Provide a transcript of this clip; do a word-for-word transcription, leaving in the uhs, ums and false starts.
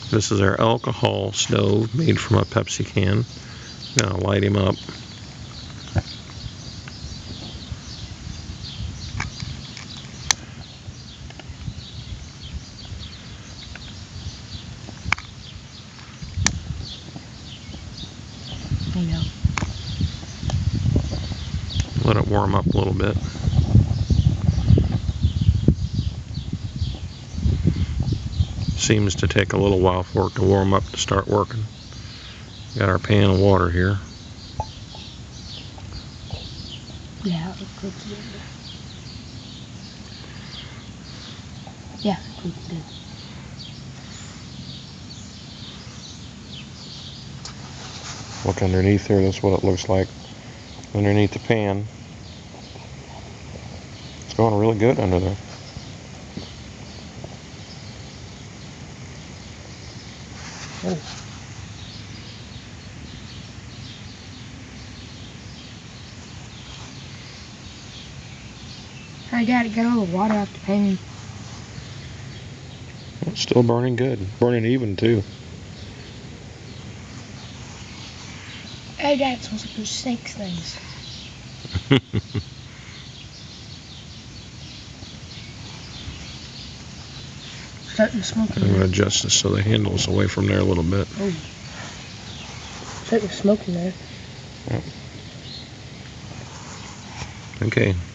This is our alcohol stove made from a Pepsi can. Gonna light him up. Yeah. Let it warm up a little bit. Seems to take a little while for it to warm up to start working. Got our pan of water here. Yeah, it cooks good. Yeah, it cooks good. Look underneath there, that's what it looks like underneath the pan. It's going really good under there. Oh. Hey, Daddy, get all the water off the pan. It's still burning good. Burning even, too. Hey, Dad, it smells like those snake things. Starting to smoke in I'm going to there. adjust this so the handle's away from there a little bit. Oh. Starting to smoke in there. Yep. Okay.